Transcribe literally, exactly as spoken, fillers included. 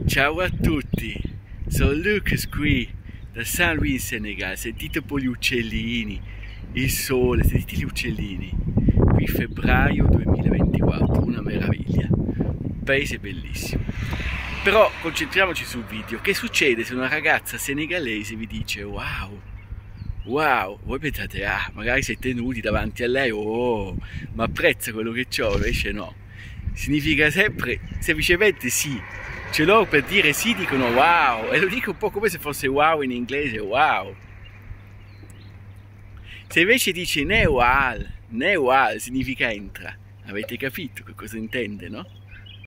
Ciao a tutti, sono Lucas qui da Saint Louis in Senegal. Sentite un po' gli uccellini, il sole, sentite gli uccellini. Qui febbraio duemilaventiquattro, una meraviglia, un paese bellissimo. Però concentriamoci sul video. Che succede se una ragazza senegalese vi dice wow, wow? Voi pensate, ah, magari siete nudi davanti a lei, oh, ma apprezza quello che c'ho, invece no. Significa sempre, semplicemente sì. Ce l'ho per dire sì, dicono wow, e lo dico un po' come se fosse wow in inglese, wow. Se invece dice neual, neual significa entra. Avete capito che cosa intende, no?